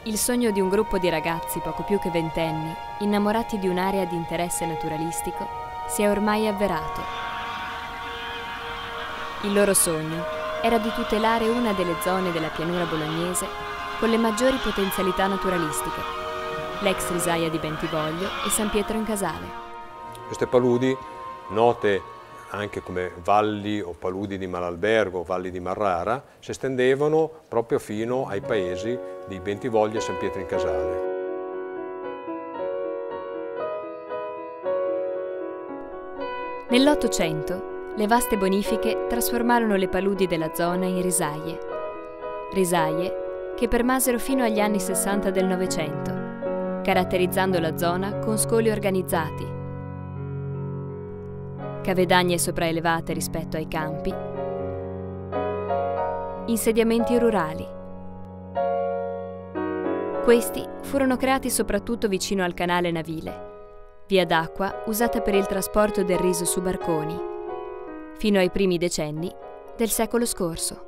Il sogno di un gruppo di ragazzi poco più che ventenni, innamorati di un'area di interesse naturalistico, si è ormai avverato. Il loro sogno era di tutelare una delle zone della pianura bolognese con le maggiori potenzialità naturalistiche, l'ex risaia di Bentivoglio e San Pietro in Casale. Queste paludi, note anche come valli o paludi di Malalbergo, valli di Marrara, si estendevano proprio fino ai paesi di Bentivoglio e San Pietro in Casale. Nell'Ottocento, le vaste bonifiche trasformarono le paludi della zona in risaie. Risaie che permasero fino agli anni 60 del Novecento, caratterizzando la zona con scoli organizzati, cavedagne sopraelevate rispetto ai campi, insediamenti rurali. Questi furono creati soprattutto vicino al canale navile, via d'acqua usata per il trasporto del riso su barconi, fino ai primi decenni del secolo scorso.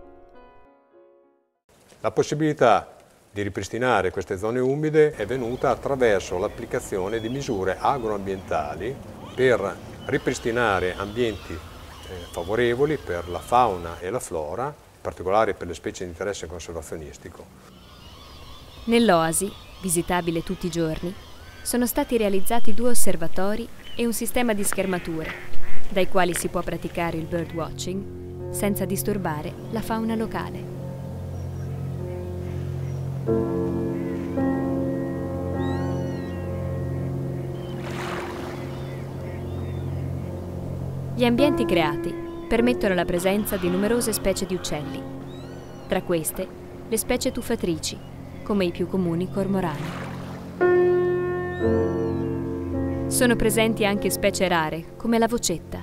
La possibilità di ripristinare queste zone umide è venuta attraverso l'applicazione di misure agroambientali per ripristinare ambienti favorevoli per la fauna e la flora, in particolare per le specie di interesse conservazionistico. Nell'oasi, visitabile tutti i giorni, sono stati realizzati 2 osservatori e un sistema di schermature, dai quali si può praticare il birdwatching senza disturbare la fauna locale. Gli ambienti creati permettono la presenza di numerose specie di uccelli, tra queste le specie tuffatrici, come i più comuni cormorani. Sono presenti anche specie rare, come la vocetta.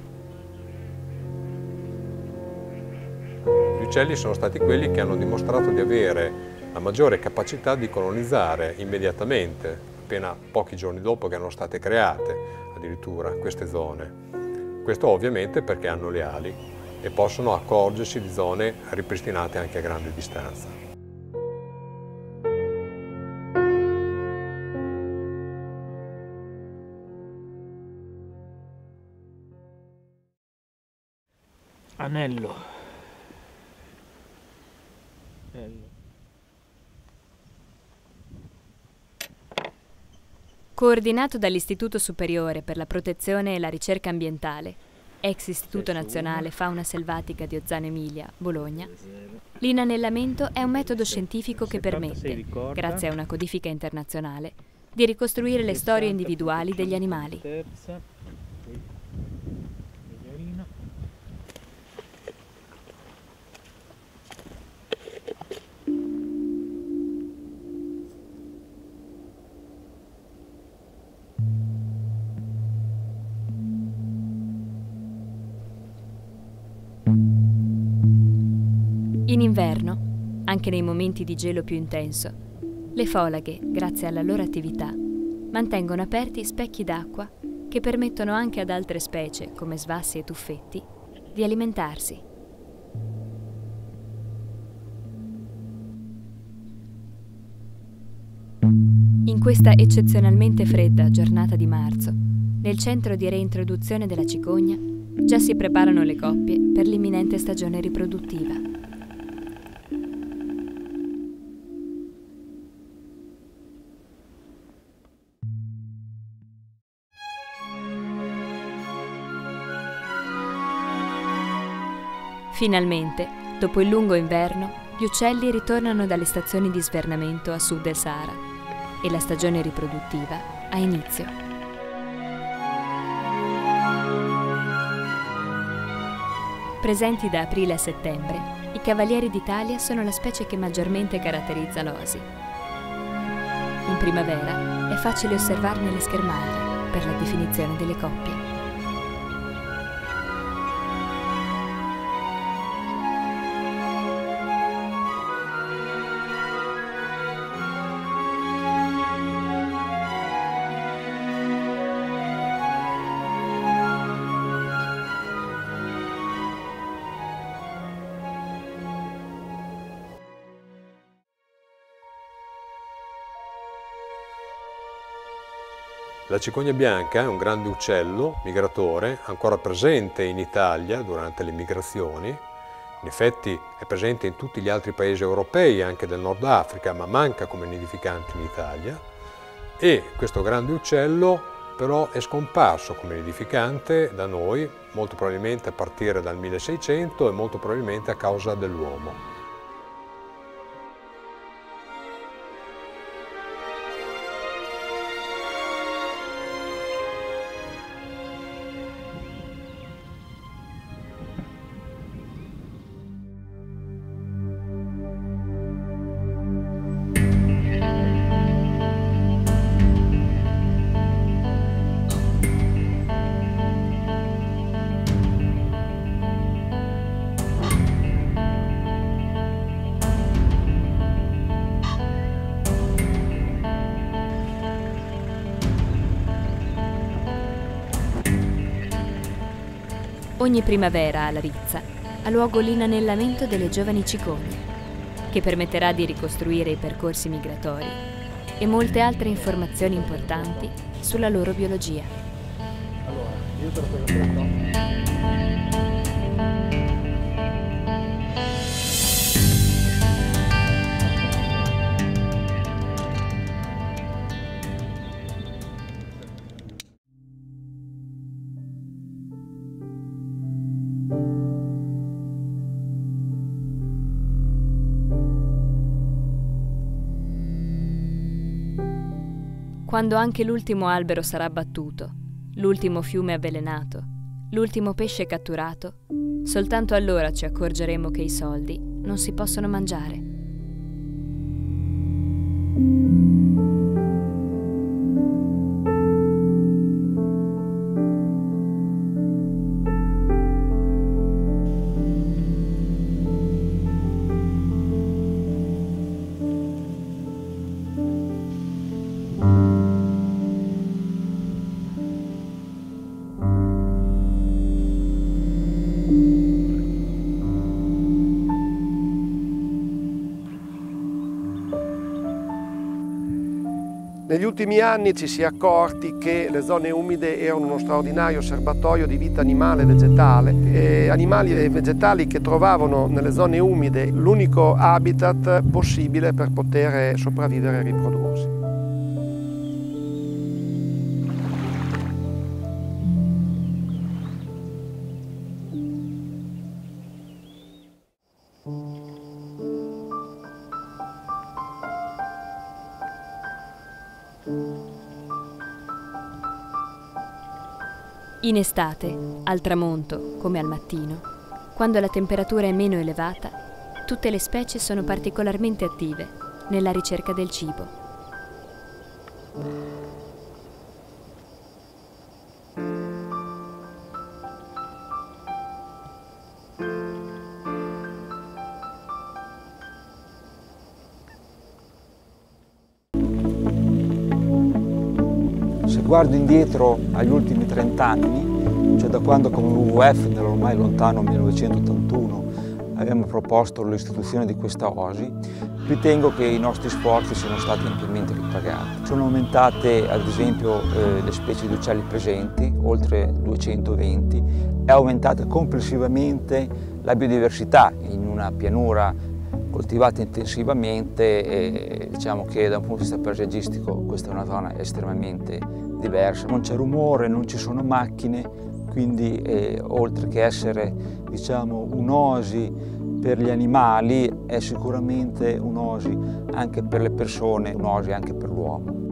Gli uccelli sono stati quelli che hanno dimostrato di avere la maggiore capacità di colonizzare immediatamente, appena pochi giorni dopo che erano state create addirittura queste zone. Questo ovviamente perché hanno le ali e possono accorgersi di zone ripristinate anche a grande distanza. Anello. Bello. Coordinato dall'Istituto Superiore per la Protezione e la Ricerca Ambientale, ex Istituto Nazionale Fauna Selvatica di Ozzano Emilia, Bologna, l'inanellamento è un metodo scientifico che permette, grazie a una codifica internazionale, di ricostruire le storie individuali degli animali. In inverno, anche nei momenti di gelo più intenso, le folaghe, grazie alla loro attività, mantengono aperti specchi d'acqua che permettono anche ad altre specie, come svassi e tuffetti, di alimentarsi. In questa eccezionalmente fredda giornata di marzo, nel centro di reintroduzione della cicogna, già si preparano le coppie per l'imminente stagione riproduttiva. Finalmente, dopo il lungo inverno, gli uccelli ritornano dalle stazioni di svernamento a sud del Sahara e la stagione riproduttiva ha inizio. Presenti da aprile a settembre, i cavalieri d'Italia sono la specie che maggiormente caratterizza l'oasi. In primavera è facile osservarne le schermaglie per la definizione delle coppie. La cicogna bianca è un grande uccello migratore ancora presente in Italia durante le migrazioni. In effetti è presente in tutti gli altri paesi europei, anche del Nord Africa, ma manca come nidificante in Italia. E questo grande uccello però è scomparso come nidificante da noi, molto probabilmente a partire dal 1600 e molto probabilmente a causa dell'uomo. Ogni primavera a Larizza ha luogo l'inanellamento delle giovani cicogne, che permetterà di ricostruire i percorsi migratori e molte altre informazioni importanti sulla loro biologia. Allora, io te lo presento. Quando anche l'ultimo albero sarà abbattuto, l'ultimo fiume avvelenato, l'ultimo pesce catturato, soltanto allora ci accorgeremo che i soldi non si possono mangiare. Negli ultimi anni ci si è accorti che le zone umide erano uno straordinario serbatoio di vita animale e vegetale, animali e vegetali che trovavano nelle zone umide l'unico habitat possibile per poter sopravvivere e riprodursi. In estate, al tramonto, come al mattino, quando la temperatura è meno elevata, tutte le specie sono particolarmente attive nella ricerca del cibo. Se guardo indietro agli ultimi 30 anni, cioè da quando come WWF nell'ormai lontano 1981 abbiamo proposto l'istituzione di questa oasi, ritengo che i nostri sforzi siano stati ampiamente ripagati. Sono aumentate ad esempio le specie di uccelli presenti, oltre 220, è aumentata complessivamente la biodiversità in una pianura coltivata intensivamente e diciamo che da un punto di vista paesaggistico questa è una zona estremamente diversa. Non c'è rumore, non ci sono macchine, quindi oltre che essere diciamo un'oasi per gli animali è sicuramente un'oasi anche per le persone, un'oasi anche per l'uomo.